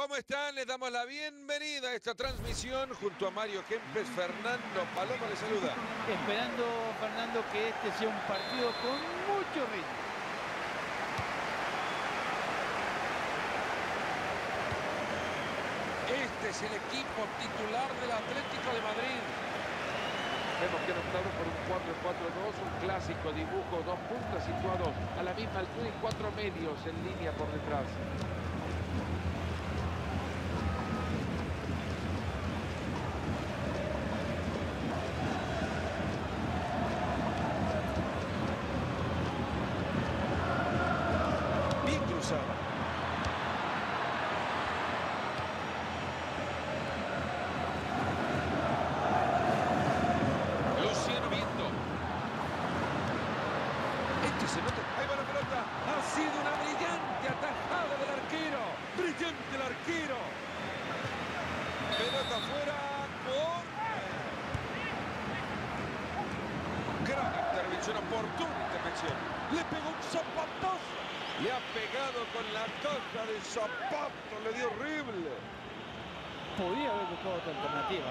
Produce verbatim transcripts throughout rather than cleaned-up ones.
¿Cómo están? Les damos la bienvenida a esta transmisión junto a Mario Kempes. Fernando Paloma les saluda. Esperando, Fernando, que este sea un partido con mucho ritmo. Este es el equipo titular del Atlético de Madrid. Vemos que han optado por un cuatro cuatro dos, un clásico dibujo, dos puntas situados a la misma altura y cuatro medios en línea por detrás. Bien cruzada. Luciano Viento. Este se nota. Ahí va la pelota. Ha sido una brillante atajada del arquero. Brillante el arquero. Pelota afuera. Córner. Gran intervención, oportuna intervención. Le pegó un zapatazo. Le ha pegado con la caja de zapato. Le dio horrible. Podría haber buscado otra alternativa.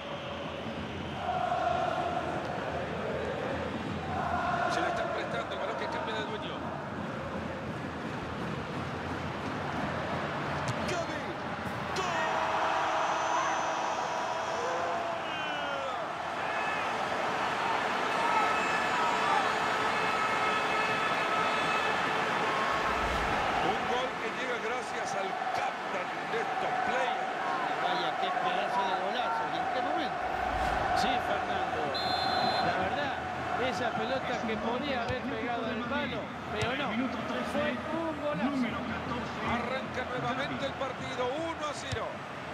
Se le están prestando el balón que cambia de dueño. ¡Gavi! Un gol que llega gracias al capitán de estos players. Vaya, qué pedazo de golazo. ¿Y en qué momento? Sí, Fernando. La verdad, esa pelota que podía haber pegado el palo, pero no. Fue un golazo. Arranca nuevamente el partido, uno a cero.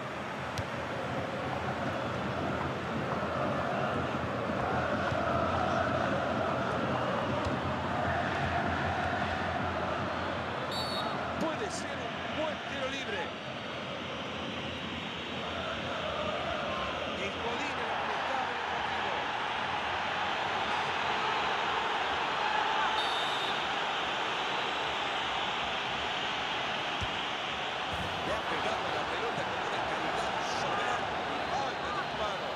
Puede ser un buen tiro libre. Y Godín el apretado en el partido. Le ha pegado la pelota con una calidad soberbia. ¡Ay, qué disparo!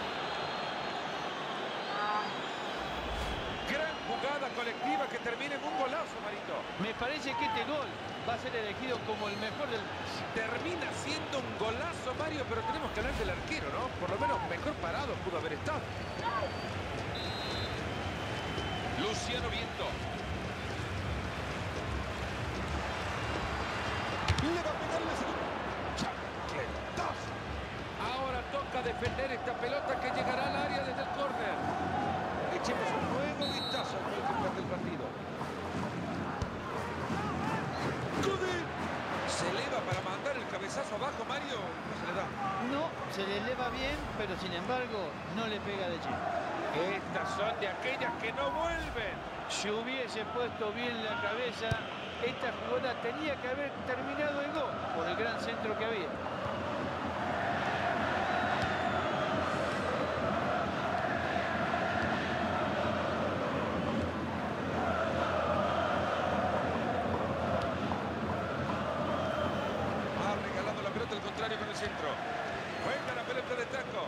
Gran jugada colectiva que termina en un golazo, Marito. Me parece que este gol va a ser elegido como el mejor del... Termina siendo un golazo, Mario, pero tenemos que hablar del arquero, ¿no? Por lo menos mejor parado pudo haber estado. Luciano Viento. Le va a pegar el segundo. ¡Chancletazo! Ahora toca defender esta pelota que llegará al área desde el córner. Echemos un nuevo vistazo al gol que pierde el partido. ¡Godín! Se eleva para mandar el cabezazo abajo, Mario. No se le da. No, se le eleva bien, pero sin embargo, no le pega de lleno. Estas son de aquellas que no vuelven. Si hubiese puesto bien la cabeza, esta jugada tenía que haber terminado el gol por el gran centro que había. Ha regalado la pelota al contrario con el centro. Juega la pelota de taco.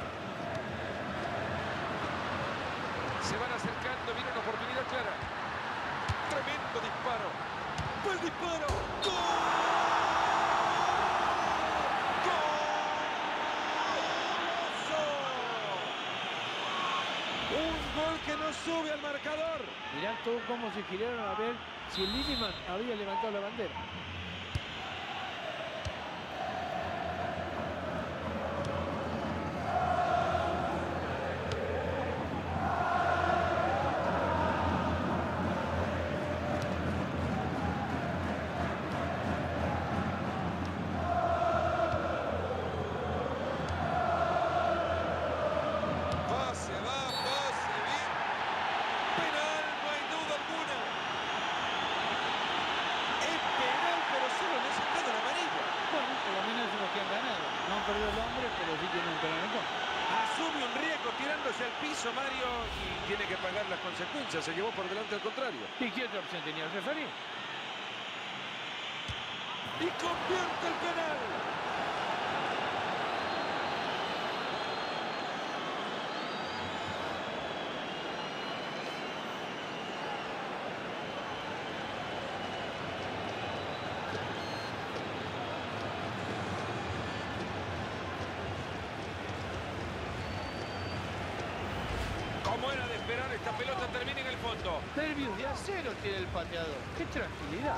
Se van acercando, viene una oportunidad clara. Tremendo disparo. ¡Fue el disparo! ¡Gol! ¡Golazo! Un gol que no sube al marcador. Mirá todo cómo se giraron a ver si el Lineman había levantado la bandera. Pase, va, pase, bien. Penal, no hay duda alguna. Es penal, pero solo le ha sacado la amarilla. Bueno, por lo menos son los que han ganado. No han perdido el hombre, pero sí tienen un penal en contra. Asume un riesgo tirándose al piso, Mario, y tiene que pagar las consecuencias. Se llevó por delante al contrario. ¿Y qué otra opción tenía el referee? Y convierte el penal. Como era de esperar, esta pelota termina en el fondo. Nervios de acero tiene el pateador. ¡Qué tranquilidad!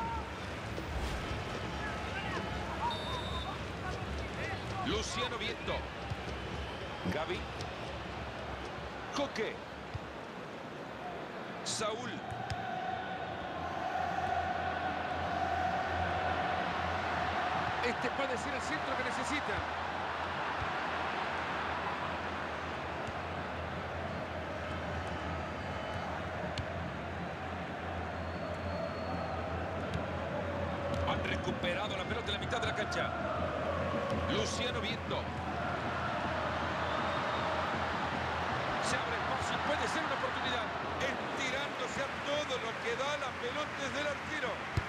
Luciano Viento. Gaby. Coque. Saúl. Este puede ser el centro que necesitan. Han recuperado la pelota en la mitad de la cancha. Luciano Viento. Se abre espacio, puede ser una oportunidad. Estirándose a todo lo que da la pelota desde el arquero.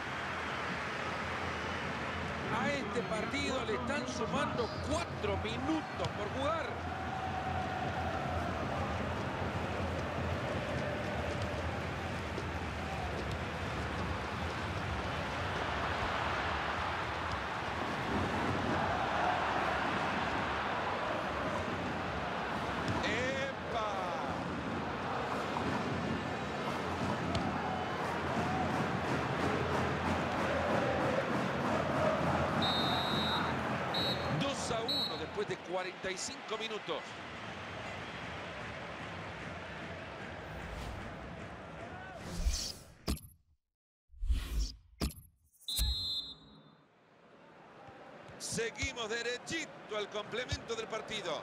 A este partido le están sumando cuatro minutos por jugar. Después de cuarenta y cinco minutos. Seguimos derechito al complemento del partido.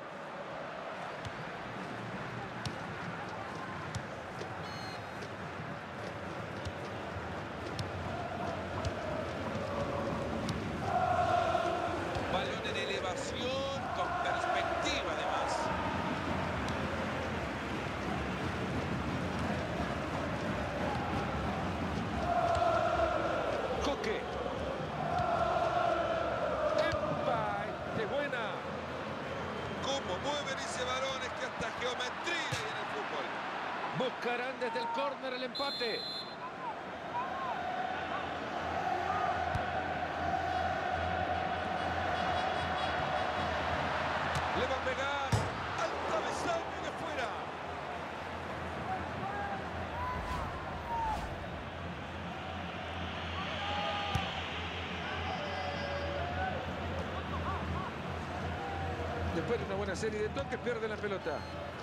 Balón en elevación, con perspectiva además. Coque. ¡Epa! ¡Qué buena! Cómo mueven ese balón, es que hasta geometría hay en el fútbol. Buscarán desde el córner el empate. Le va a pegar al travesaño y de fuera. Después de una buena serie de toques, pierde la pelota.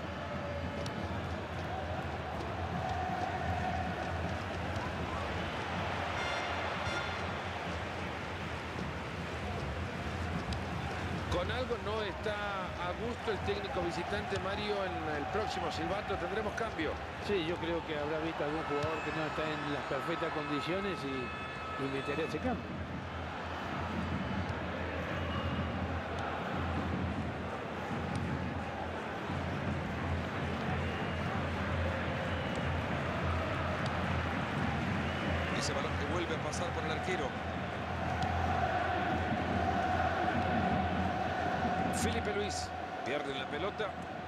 Con algo no está a gusto el técnico visitante, Mario. En el próximo silbato tendremos cambio. Sí, yo creo que habrá visto algún jugador que no está en las perfectas condiciones y, y meterá ese cambio. Ese balón que vuelve a pasar por el arquero. Felipe Luis. Pierde la pelota.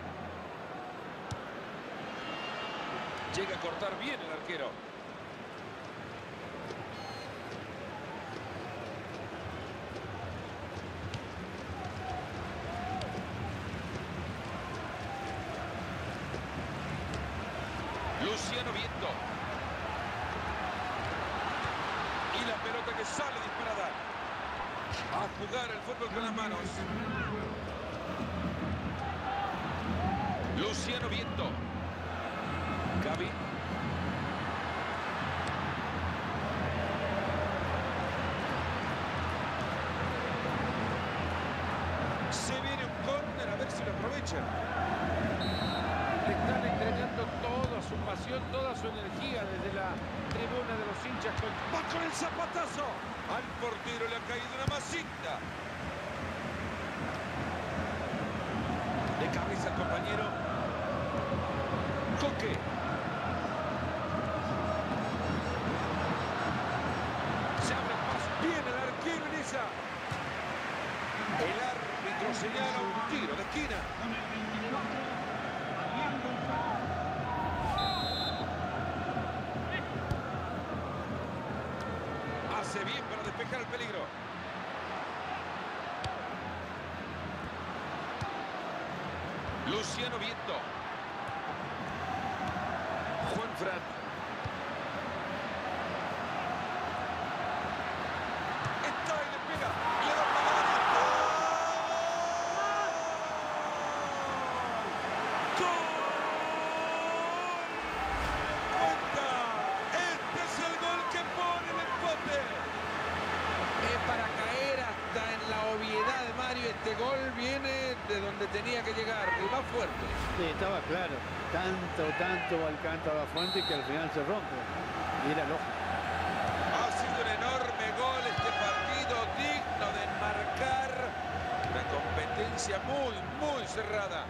Llega a cortar bien el arquero. Luciano Viento. Y la pelota que sale disparada. A jugar el fútbol con las manos. Luciano Viento. Gaby. Se viene un córner, a ver si lo aprovechan. Le están entregando toda su pasión, toda su energía desde la tribuna de los hinchas. Con... ¡Va con el zapatazo! Al portero le ha caído una masita. De cabeza el compañero. Coque. Se abre el paso. Viene el arquero en esa. El árbitro señala un tiro de esquina. Hace bien para despejar el peligro. Luciano Viento. Juan Fran. Está y le pega. Le da para adentro. ¡Gol! ¡Cuenta! Este es el gol que pone el empate. Es para caer hasta en la obviedad de Mario. Este gol viene de donde tenía que llegar, y más fuerte. Sí, estaba claro. Tanto, tanto va el canto a la fuente que al final se rompe. Y era lógico. Ha sido un enorme gol este partido, digno de marcar. Una competencia muy, muy cerrada.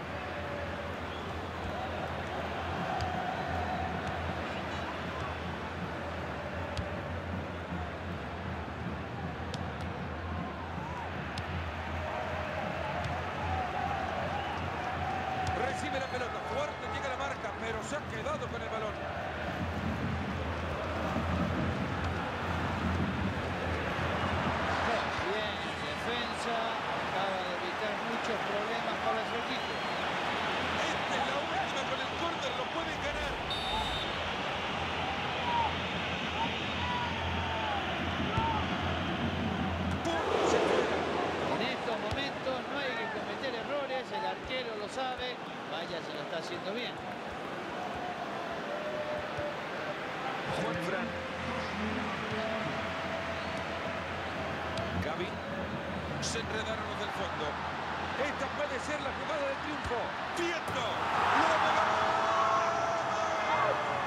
Recibe la pelota, fuerte, llega la marca, pero se ha quedado con el balón. Bien, defensa. Acaba de evitar muchos problemas para su equipo. Esta es la última, con el córner lo pueden ganar. ¡Pum! Se fuera. En estos momentos no hay que cometer errores, el arquero lo sabe, vaya se lo está haciendo bien. Juan Fran. Gaby. Se enredaron los del fondo. Esta puede ser la jugada del triunfo. ¡Viento! ¡Lo ha pegado!